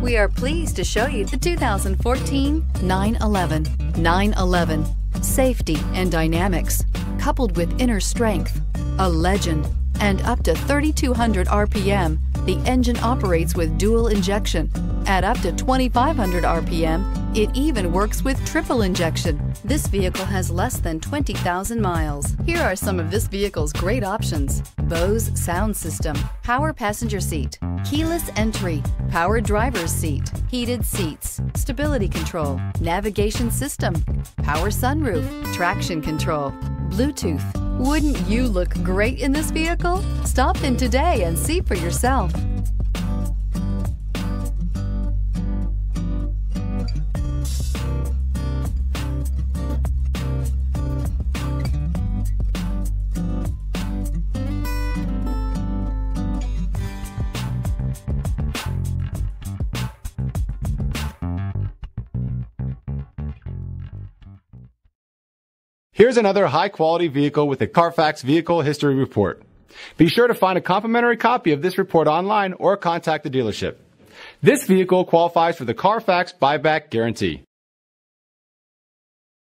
We are pleased to show you the 2014 911. 911. Safety and dynamics, coupled with inner strength, a legend, and up to 3,200 RPM, the engine operates with dual injection. At up to 2,500 RPM, it even works with triple injection. This vehicle has less than 20,000 miles. Here are some of this vehicle's great options: Bose sound system, power passenger seat, keyless entry, power driver's seat, heated seats, stability control, navigation system, power sunroof, traction control, Bluetooth. Wouldn't you look great in this vehicle? Stop in today and see for yourself. Here's another high-quality vehicle with a CARFAX Vehicle History Report. Be sure to find a complimentary copy of this report online or contact the dealership. This vehicle qualifies for the CARFAX Buyback Guarantee.